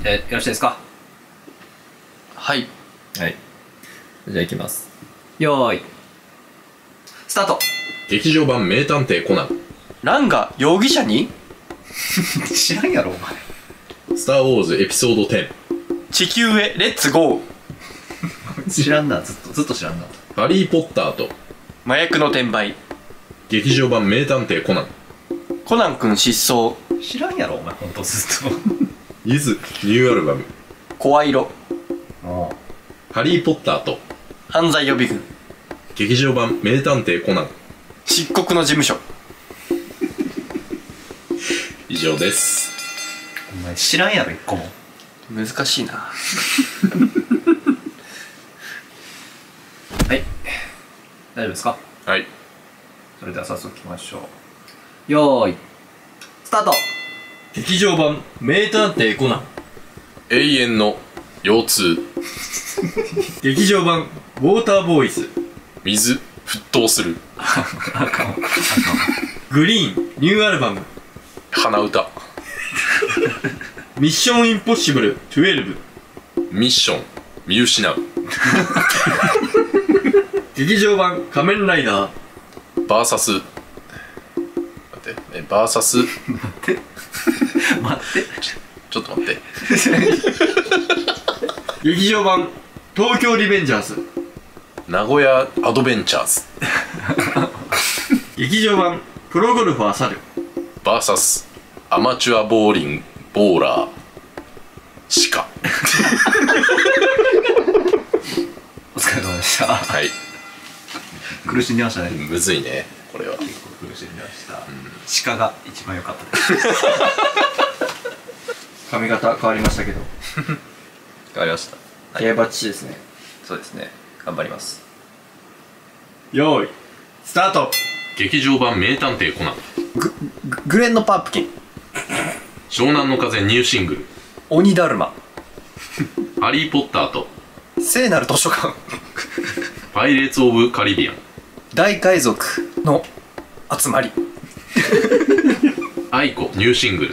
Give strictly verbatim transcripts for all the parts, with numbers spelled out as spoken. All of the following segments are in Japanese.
でよろしいですか？ はいはい。じゃあ行きます。 よーいスタート。 劇場版名探偵コナン。 ランが容疑者に。 知らんやろお前。 スターウォーズエピソードテン。 地球へレッツゴー。 知らんな、ずっとずっと知らんな。 ハリー・ポッターと麻薬の転売。 劇場版名探偵コナン。 コナン君失踪。 知らんやろお前、ほんとずっと。 イズニューアルバム。 声色。 もハリー・ポッターと犯罪予備軍。 劇場版名探偵コナン。 漆黒の事務所。 以上です。 うお前知らんやろ一個も。 難しいな。 はい、大丈夫ですか？ はい。 それでは早速いきましょう。よーいスタート。 劇場版名探偵コナン。 永遠の腰痛。 劇場版ウォーターボーイズ。 水沸騰する。 あかん。 グリーンニューアルバム。 鼻歌。 ミッションインポッシブルじゅうに。 ミッション見失う。 劇場版仮面ライダー。 バーサス。待って、えバーサス。 待って待ってちょっと待って。 劇場版東京リベンジャーズ。 名古屋アドベンチャーズ。 劇場版プロゴルファー猿。 バーサスアマチュアボーリングボーラーシカ。 お疲れ様でした。 はい。 苦しんでましたね。 むずいねこれは。 結構苦しんでました。鹿が一番良かったです。 髪型変わりましたけど変わりました。 競馬父ですね。 そうですね。頑張ります。 よーいスタート。 劇場版名探偵コナン。 ググレンのパープキン。 湘南の風ニューシングル。 鬼だるま。 ハリー・ポッターと聖なる図書館。 パイレーツ・オブ・カリビアン。 大海賊の集まり。 アイコニューシングル。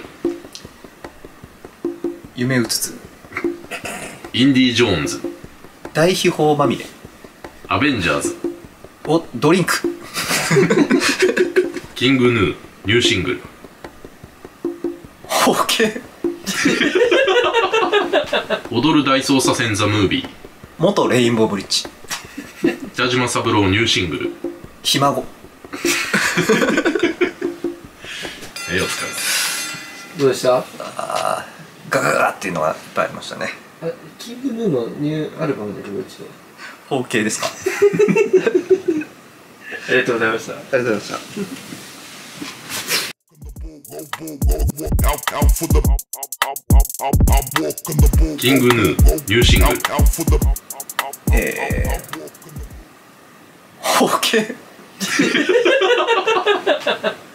夢うつつ。 インディ・ジョーンズ。 大秘宝まみれ。 アベンジャーズ。 おドリンク。 キングヌーニューシングル。 ホーケ踊る大捜査線ザ・ムービー。 元レインボーブリッジ。 北島三郎ニューシングル。 ひ孫。 えー、お疲れ様です。 どうでした？ ああガガガっていうのがいっぱいありましたね。 あキングヌーのニューアルバムでもう一度。 包茎ですか？ ありがとうございました。ありがとうございました。 キングヌーニューシングル。 えー、包茎。